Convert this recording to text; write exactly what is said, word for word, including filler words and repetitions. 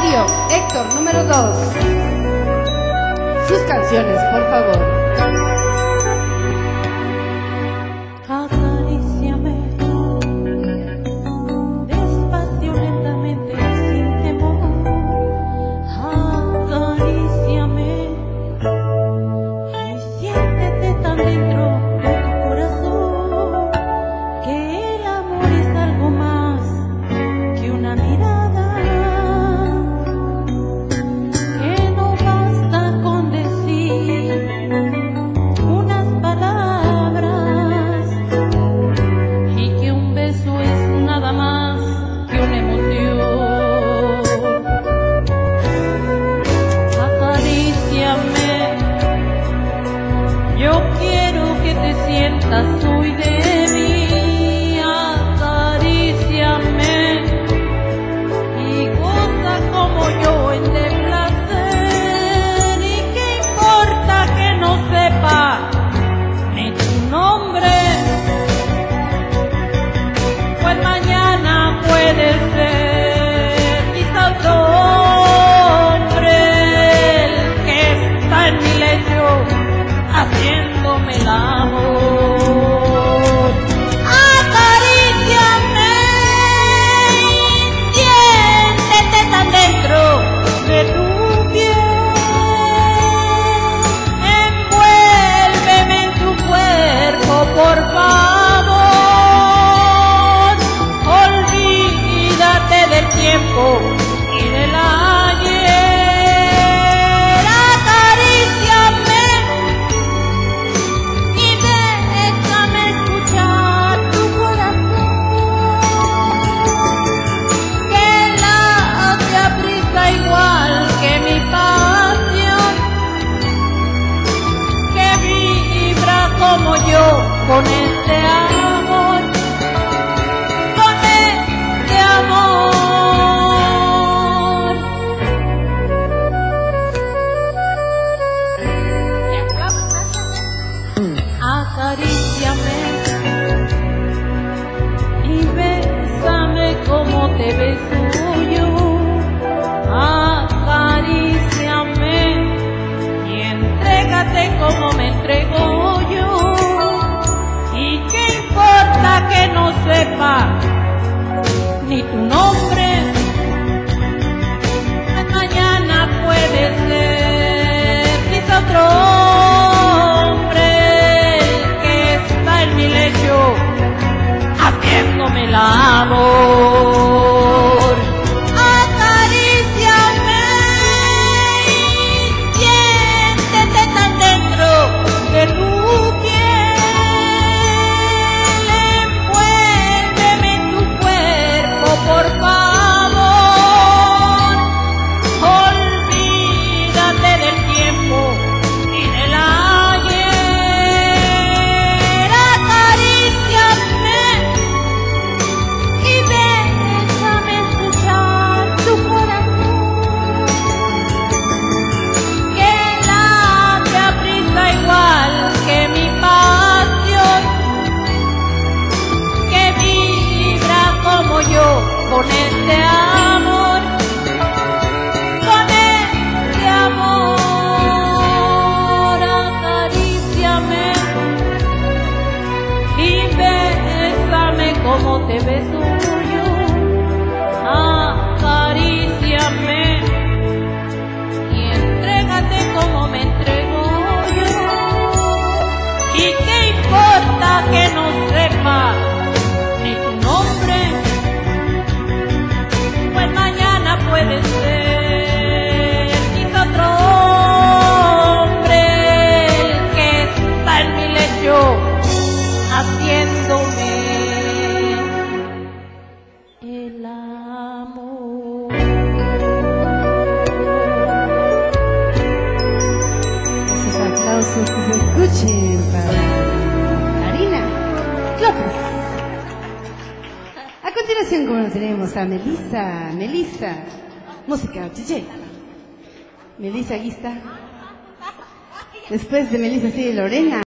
Trío Héctor número dos. Sus canciones, por favor. Acaríciame despacio, lentamente, sin temor. Acaríciame y siéntete tan dentro de tu corazón que el amor es algo más que una mirada, que no basta con decir unas palabras y que un beso es nada más que una emoción. Acaríciame, yo quiero que te sientas hoy de mí. Acaríciame y goza como yo en de placer. Y qué importa que no sepa ni tu nombre, pues mañana puede ser quizá otro hombre el que está en mi lecho haciéndome el amor. Acaríciame y siéntete tan dentro de tu piel. Envuélveme en tu cuerpo, por favor. Olvídate del tiempo y del ayer. Acaríciame y déjame escuchar tu corazón, que late a prisa igual que mi pasión, que vibra como yo con este amor, con este amor. Acaríciame y bésame como te beso yo. Acaríciame y entrégate como me entrego yo. Y qué importa que no sepa ni tu nombre, pues mañana puede ser quizá otro hombre el que está en mi lecho haciéndome el amor. Acaríciame y siéntete tan dentro de tu piel. Envuélveme en tu cuerpo, por favor. Olvídate del tiempo y del ayer. Acaríciame y déjame escuchar tu corazón, que late a prisa igual que mi pasión, que vibra como yo con este amor, con este amor. Acaríciame y bésame como te beso yo. Acaríciame y entrégate como me entrego yo. Y qué importa que no sepa ni tu nombre, pues mañana puede ser quizá otro hombre el que está en mi lecho haciéndome el amor. Esos aplausos que se escuchen para Karina López. A continuación, como tenemos a Melissa, Melissa, música D J. Melissa Guista. Después de Melissa sigue Lorena.